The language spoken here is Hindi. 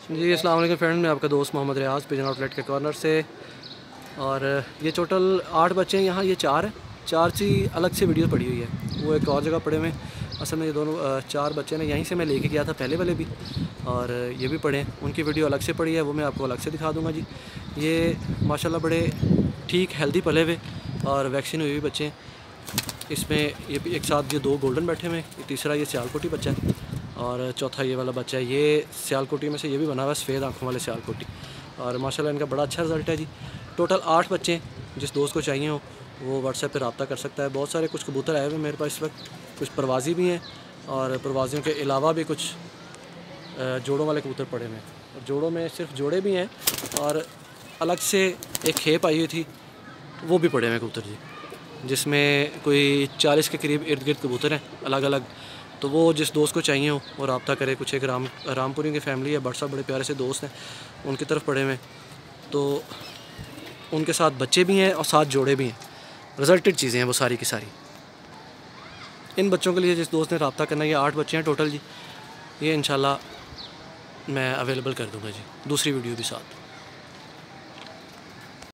जी अस्सलाम वालेकुम फ्रेंड, मैं आपका दोस्त मोहम्मद रियाज पिजन आउटलेट के कॉर्नर से। और ये टोटल 8 बच्चे हैं यहाँ, ये 4 है। 4 की अलग से वीडियो पड़ी हुई है, वो एक और जगह पड़े हुए हैं। असल में ये दोनों 4 बच्चे ने यहीं से मैं लेके गया था पहले वाले भी, और ये भी पढ़े हैं। उनकी वीडियो अलग से पड़ी है, वो मैं आपको अलग से दिखा दूँगा जी। ये माशाल्लाह बड़े ठीक हेल्दी पले हुए और वैक्सीन हुए हुए बच्चे हैं। इसमें ये एक साथ ये 2 गोल्डन बैठे हुए हैं, तीसरा ये सियालकोटी बच्चा है और चौथा ये वाला बच्चा है। ये सियालकोटी में से ये भी बना हुआ है, सफ़ेद आँखों वाले सियालकोटी। और माशाल्लाह इनका बड़ा अच्छा रिज़ल्ट है जी। टोटल 8 बच्चे हैं। जिस दोस्त को चाहिए हो वो व्हाट्सएप पे रब्ता कर सकता है। बहुत सारे कुछ कबूतर आए हुए मेरे पास इस वक्त, कुछ प्रवासी भी हैं और प्रवासियों के अलावा भी कुछ जोड़ों वाले कबूतर पड़े हुए हैं। और जोड़ों में सिर्फ जोड़े भी हैं और अलग से एक खेप आई हुई थी, वो भी पड़े हुए हैं कबूतर जी, जिसमें कोई 40 के करीब इर्द गिर्द कबूतर हैं अलग अलग। तो वो जिस दोस्त को चाहिए हो वो रब्ता करे। कुछ एक रामपुरी की फैमिली है, बट साहब बड़े प्यारे से दोस्त हैं, उनकी तरफ पड़े हुए हैं। तो उनके साथ बच्चे भी हैं और साथ जोड़े भी हैं। रिजल्टेड चीज़ें हैं वो सारी की सारी। इन बच्चों के लिए जिस दोस्त ने रब्ता करना, ये 8 बच्चे हैं टोटल जी। ये इंशाल्लाह मैं अवेलेबल कर दूँगा जी, दूसरी वीडियो भी साथ।